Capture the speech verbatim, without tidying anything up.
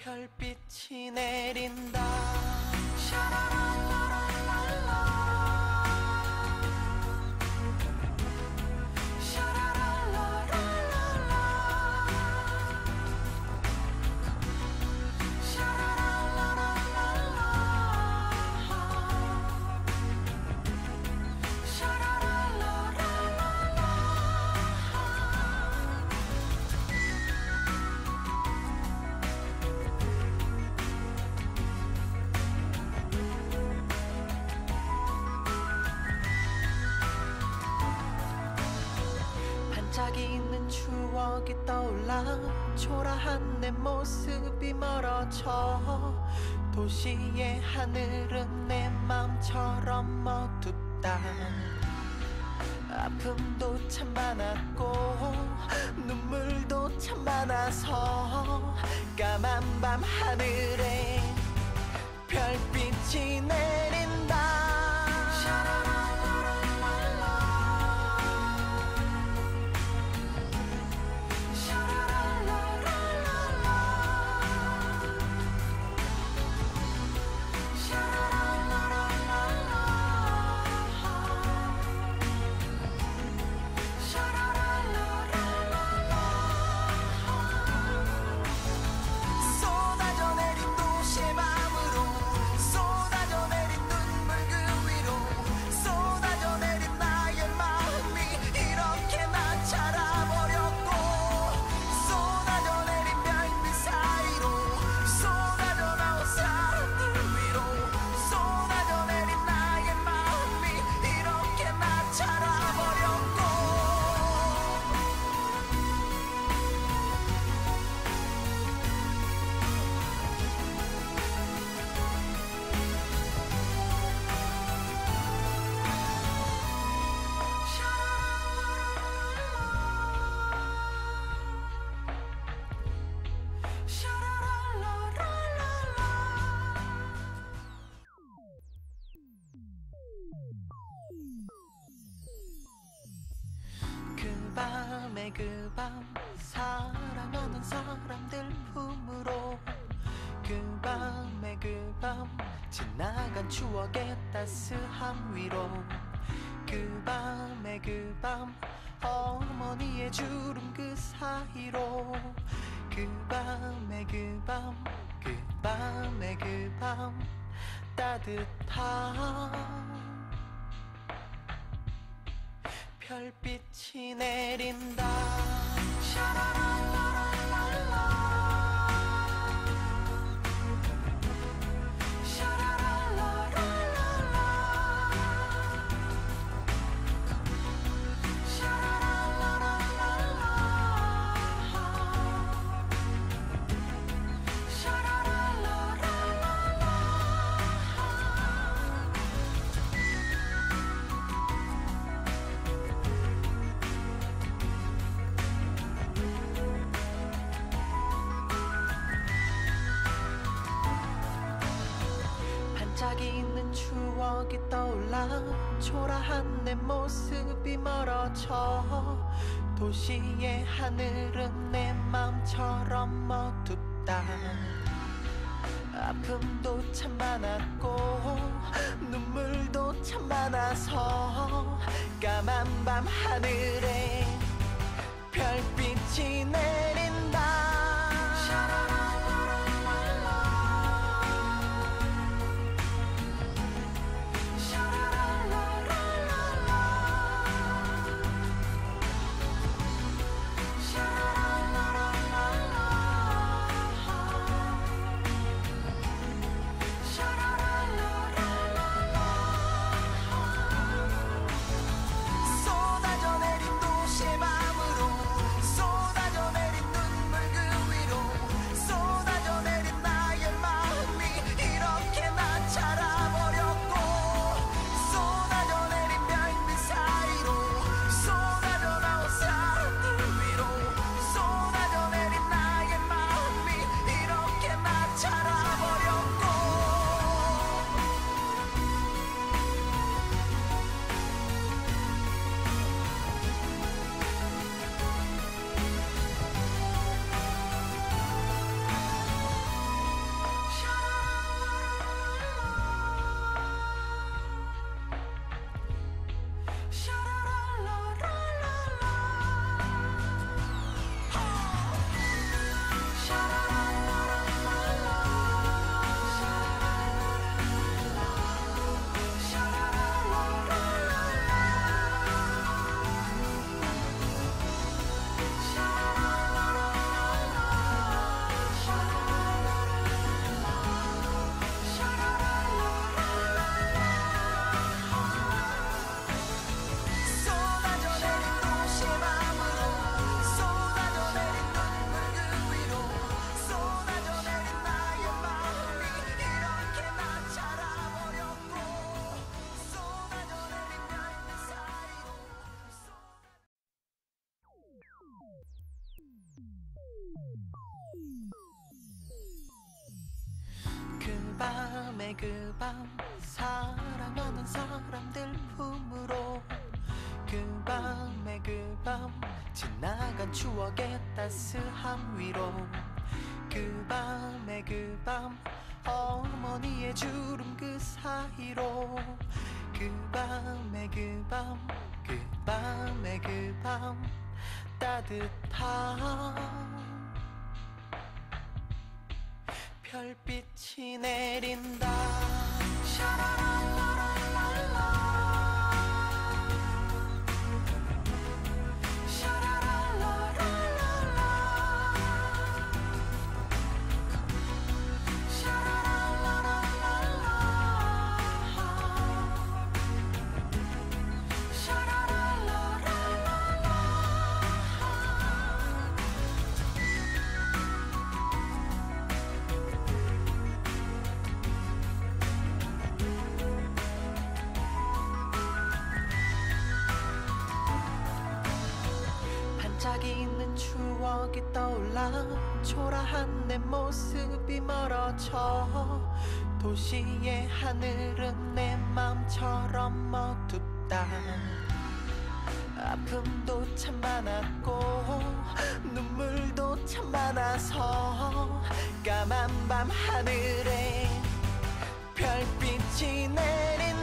별빛이 내린다. 샤라랄라랄랄라. 반짝이는 추억이 떠올라. 초라한 내 모습이 멀어져. 도시의 하늘은 내 맘처럼 어둡다. 아픔도 참 많았고 눈물도 참 많아서 까만 밤 하늘에 별빛이 내린다. 그 밤에 그 밤 사랑하는 사람들 품으로. 그 밤에 그 밤 지나간 추억의 따스함 위로. 그 밤에 그 밤 어머니의 주름 그 사이로. 그 밤에 그 밤 그 밤에 그 밤 따뜻한 별빛이 내린다. 샤라랄라랄랄라. 반짝이는 추억이 떠올라. 초라한 내 모습이 멀어져. 도시의 하늘은 내 맘처럼 어둡다. 아픔도 참 많았고 눈물도 참 많아서 까만 밤 하늘에 별빛이 내린다. 쏟아져 내린 도시의 밤으로. 쏟아져 내린 그 밤 사랑하는 사람들 품으로 그 밤에 그 밤 지나간 추억의 따스함 위로 그 밤에 그 밤 어머니의 주름 그 사이로 그 밤에 그 밤 그 밤에 그 밤 따뜻한 별빛이 내린다 샤라랄라랄랄라 샤라랄라랄랄라 샤라랄라랄랄라 샤라랄라랄랄라 반짝이는 추억이 떠올라 초라한 내 모습이 멀어져 도시의 하늘은 내 맘처럼 어둡다 아픔도 참 많았고 눈물도 참 많아서 까만 밤 하늘에 별빛이 내린